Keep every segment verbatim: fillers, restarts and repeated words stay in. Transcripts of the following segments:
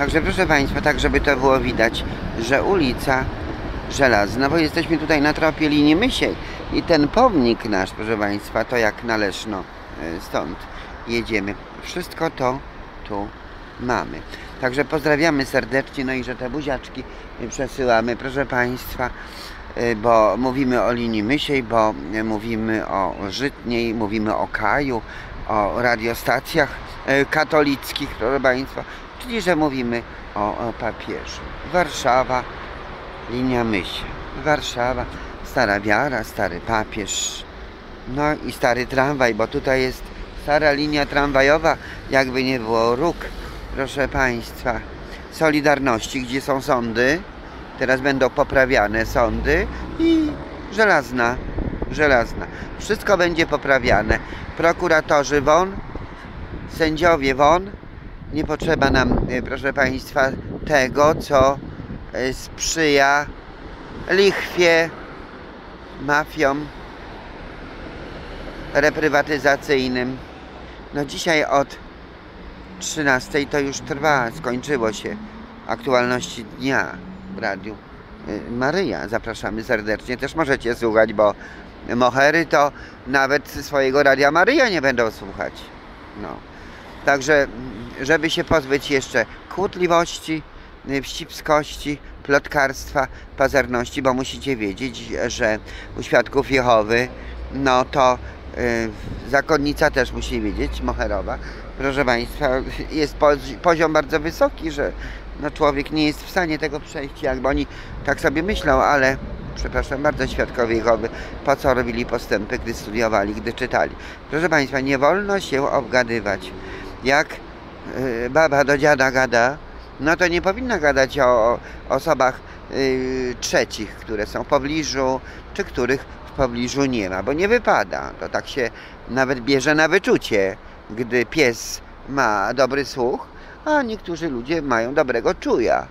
Także proszę Państwa, tak żeby to było widać, że ulica Żelazna, bo jesteśmy tutaj na tropie linii Mysiej i ten pomnik nasz, proszę Państwa, to jak na Leszno, stąd jedziemy. Wszystko to tu mamy. Także pozdrawiamy serdecznie, no i że te buziaczki przesyłamy, proszę Państwa, bo mówimy o linii Mysiej, bo mówimy o Żytniej, mówimy o Kaju, o radiostacjach katolickich, proszę Państwa, czyli że mówimy o, o papieżu. Warszawa, linia Mysia. Warszawa, Stara Wiara, Stary Papież, no i stary tramwaj, bo tutaj jest stara linia tramwajowa, jakby nie było róg, proszę Państwa, Solidarności, gdzie są sądy, teraz będą poprawiane sądy i Żelazna, Żelazna. Wszystko będzie poprawiane. Prokuratorzy won, sędziowie won. Nie potrzeba nam, proszę Państwa, tego, co sprzyja lichwie, mafiom reprywatyzacyjnym. No dzisiaj od trzynastej to już trwa, skończyło się aktualności dnia w Radiu Maryja. Zapraszamy serdecznie, też możecie słuchać, bo mohery to nawet swojego Radia Maryja nie będą słuchać. No. Także, żeby się pozbyć jeszcze kłótliwości, wścibskości, plotkarstwa, pazerności, bo musicie wiedzieć, że u Świadków Jehowy, no to yy, zakonnica też musi wiedzieć, moherowa, proszę Państwa, jest poziom bardzo wysoki, że no człowiek nie jest w stanie tego przejść, jakby oni tak sobie myślą, ale przepraszam bardzo, Świadkowie Jehowy, po co robili postępy, gdy studiowali, gdy czytali. Proszę Państwa, nie wolno się obgadywać. Jak yy, baba do dziada gada, no to nie powinna gadać o, o osobach yy, trzecich, które są w pobliżu, czy których w pobliżu nie ma, bo nie wypada. To tak się nawet bierze na wyczucie, gdy pies ma dobry słuch, a niektórzy ludzie mają dobrego czuja.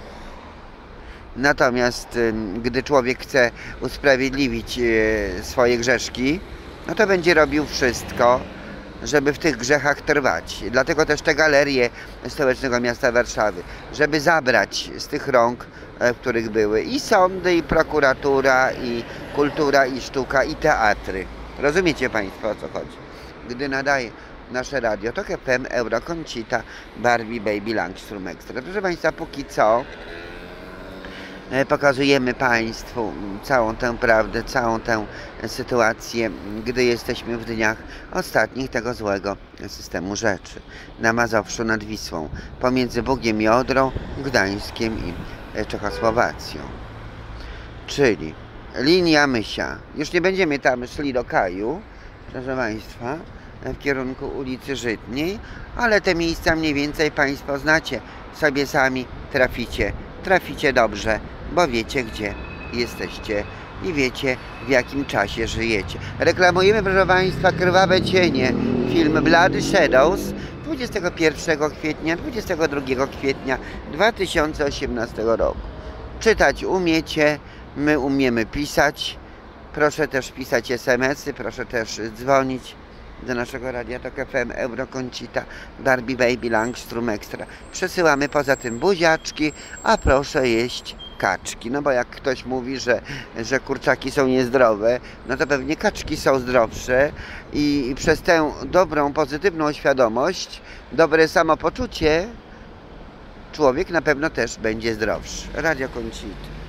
Natomiast yy, gdy człowiek chce usprawiedliwić yy, swoje grzeszki, no to będzie robił wszystko, żeby w tych grzechach trwać. Dlatego też te galerie stołecznego miasta Warszawy, żeby zabrać z tych rąk, w których były i sądy, i prokuratura, i kultura, i sztuka, i teatry. Rozumiecie Państwo, o co chodzi? Gdy nadaje nasze radio, to K F M, Euroconsita, Barbie, Baby, Langstrom Extra. Proszę Państwa, póki co pokazujemy Państwu całą tę prawdę, całą tę sytuację, gdy jesteśmy w dniach ostatnich tego złego systemu rzeczy. Na Mazowszu nad Wisłą, pomiędzy Bugiem i Odrą, Gdańskiem i Czechosłowacją. Czyli linia Mysia. Już nie będziemy tam szli do Kaju, proszę Państwa, w kierunku ulicy Żytniej, ale te miejsca mniej więcej Państwo znacie, sobie sami traficie. Traficie dobrze, bo wiecie, gdzie jesteście i wiecie, w jakim czasie żyjecie. Reklamujemy, proszę Państwa, Krwawe Cienie, film Bloody Shadows dwudziestego pierwszego kwietnia, dwudziestego drugiego kwietnia dwa tysiące osiemnastego roku. Czytać umiecie, my umiemy pisać. Proszę też pisać es em esy, proszę też dzwonić do naszego radia, to K F M, Euroconsita, Barbie, Baby, Langstrom Extra. Przesyłamy poza tym buziaczki, a proszę jeść kaczki. No bo jak ktoś mówi, że, że kurczaki są niezdrowe, no to pewnie kaczki są zdrowsze i, i przez tę dobrą, pozytywną świadomość, dobre samopoczucie, człowiek na pewno też będzie zdrowszy. Radio Consita.